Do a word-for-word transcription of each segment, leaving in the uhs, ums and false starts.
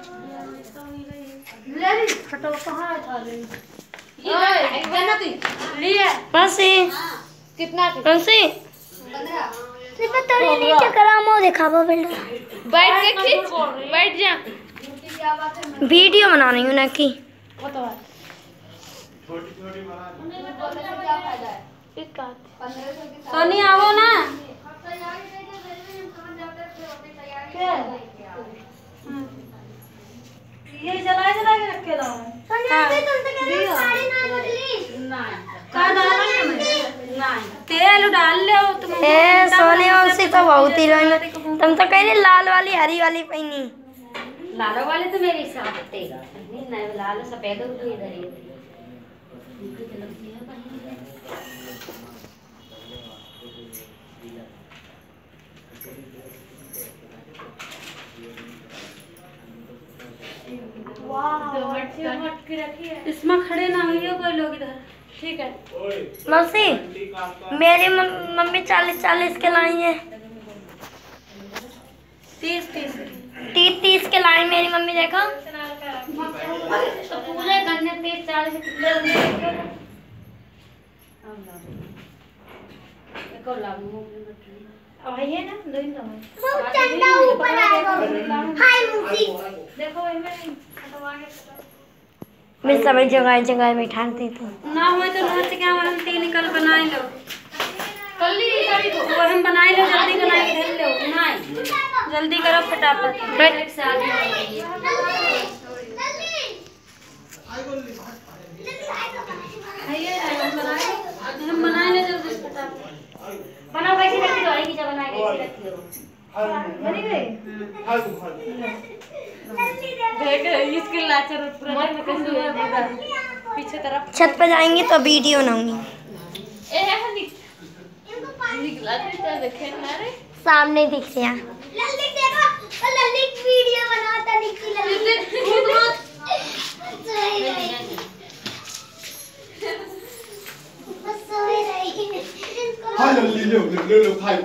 फटो कहाँ था ले ये कितना थी लिए मौसी कितना थी मौसी सिर्फ थोड़ी नीचे करा मो दिखावा बेटा बैठ के खींच बैठ जा वीडियो बना रही हूं ना की बताओ छोटी छोटी बना क्या फायदा है एक बात सोनी आओ ना ये जला जला के रखे लो सोनिया अभी तुम तो कह रहे हो साड़ी ना बदली नहीं का डालना नहीं तेल डाल ले तुम ए सोनिया मौसी तो बहुत ही रोई तुम तो कह रहे लाल वाली हरी वाली पहनी लाल वाले तो मेरे हिसाब से तेगा नहीं नहीं लाल सफेद तो इधर ही इसमें खड़े ना होइए कोई लोग इधर ठीक है मौसी मेरी मम्मी चालीस चालीस के लाई है तीस तीस तीस तीस के लाई मेरी मम्मी देखो तो पूरे गन्ने तीस चालीस किलो देखो लागू अब है ना दो दिन का बहुत ठंडा ऊपर आएगा हाय मौसी देखो इनमें हटवा के मैं सभी जगह जगह बैठाती थी ना हो तो नाच के हम तीन निकल बनाए लो कल्ली गाड़ी को वो हम बनाए लो जल्दी बनाए के धर लो नहीं जल्दी करो फटाफट एक साथ हम बनाए लो जल्दी फटाफट बनाओ कैसे रखी दो की जब बनाए कैसे रखी दो बनी गई देख इसके लाचर पूरा में कैसे है बता पीछे तरफ छत पे जाएंगे तो वीडियो ना होंगी ए है निकला तो देखे ना रे सामने दिख रहा लल्ली देखो और लल्ली वीडियो बनाता निकली लल्ली खुद मत बस सोए रही हाय ले ले ले ले खाई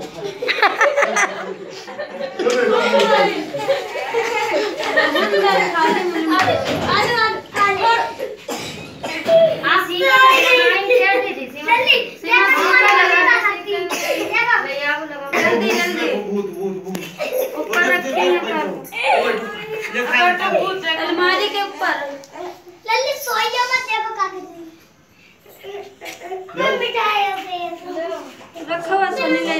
जल्दी जल्दी ऊपर रखिए अलमारी के ऊपर लल्ली सोई जा मत देखो का मैं बिठाया पे रखा हुआ सोने ले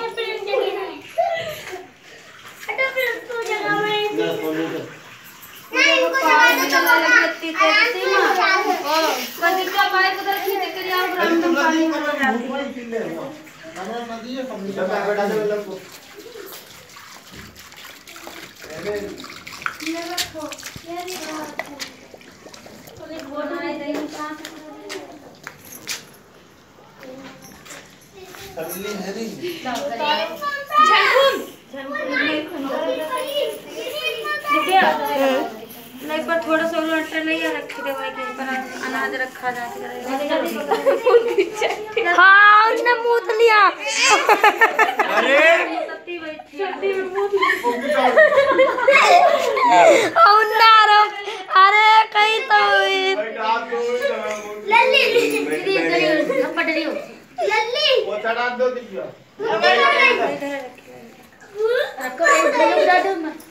हटो फिर तू जगह में ना सोने दे नहीं इनको जगह दो तो लगती है सीमा ओ कदी का बाइक उधर खींच के आओ ग्राउंड में पानी में जाती है हमारा नदी है कम से कम बैठा दे लोग को ये रखो ये नहीं रखो तो एक बनाए दे कहां से तबली है नहीं झनकुन देखिए नहीं पर थोड़ा सा उलट नहीं रखी दे भाई के पर अनाज रखा जाके हाँ उसने मूत लिया अरे सत्ती बैठी सत्ती में मूत औनारो अरे कहीं तो लल्ली दीदी इधर पट रही हो लल्ली वो चढ़ा दो दीजिए रखो उधर दो मत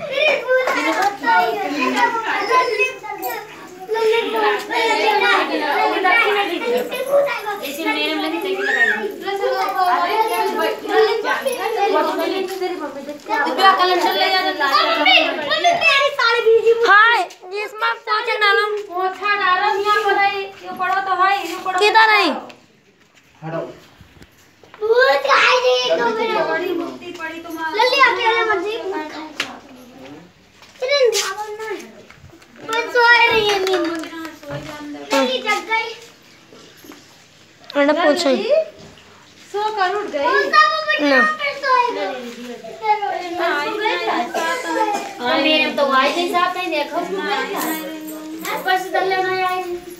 इसी मेरे में लगी सही लगाई दिव्या कैलेंडर ले जा हाय जिसमें पोछा डालो पोछा डालो यहां पर है ये पढ़ो तो है ये पढ़ो किधर नहीं हटाओ भूत खाई दी तो मेरे बड़ी मुक्ति पड़ी तुम्हारी लल्ली अकेले मत जी चल भागो ना बस सोए रही है नींद लल्ली जग गई मैंने पूछा सो कर उठ गई ना हां मेरे तो आई नहीं साथ नहीं देखो ऊपर से दल्ले ना आई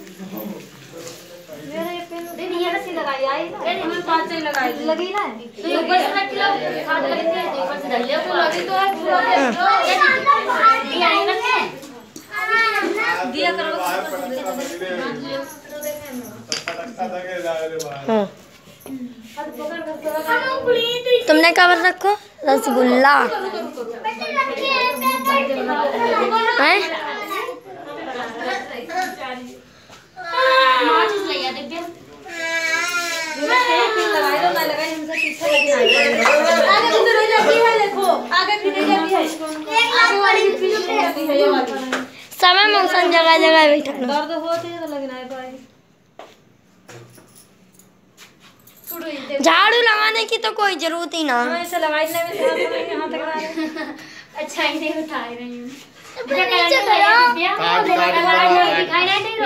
दीदी ये रस्सी लगाई आई अरे मैं पांच ही लगाई लगी ना तो ऊपर से रख लो खाद लगी थी ऊपर से दल्ले को लगी तो है ये आई रखे हाँ तुमने क्या कर रखो रसगुल्ला हैं माचिस ले आ दिव्या आगे किधर रह जाती है देखो आगे भी रह जाती है आगे वाली भी रह जाती है ये वाली समय मौसम जगह जगह बैठा दर्द होती है तो लगना है भाई झाड़ू लगाने की तो कोई जरूरत ही ना मैं इसे लगाई नहीं मैं यहां तक ला अच्छा ही नहीं उठा रही हूँ नीचे करो। दिखाई नहीं